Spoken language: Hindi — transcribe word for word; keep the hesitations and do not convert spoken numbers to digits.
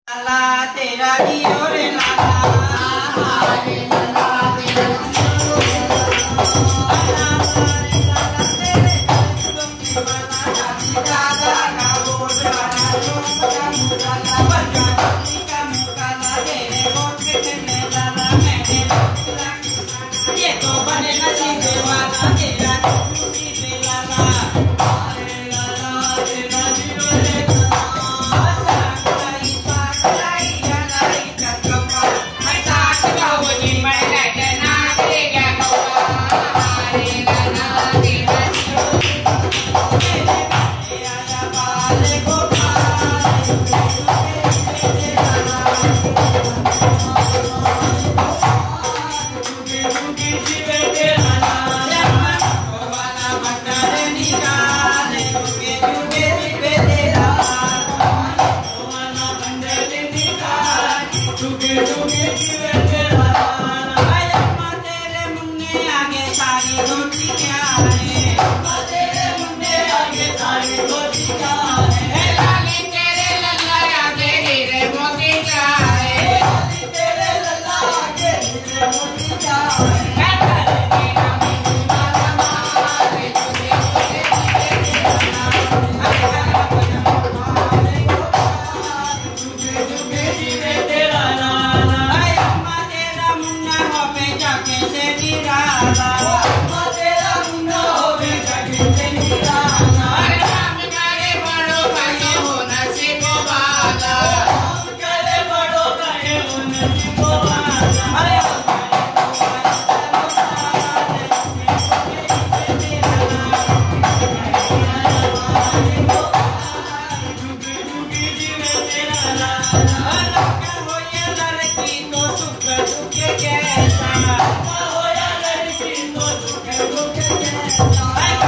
लाला तेरा जियो रे लाला रे लाला तेरा जियो रे लाला तेरे तुम की बना जाती दादा का बोल वाला का मुकाला बना का मुकाला तेरे वोट के ने लाला मैंने ये तो बने नसीब वाला तेरा टूटी पे लाला रे लाला तेरा जियो रे Bye.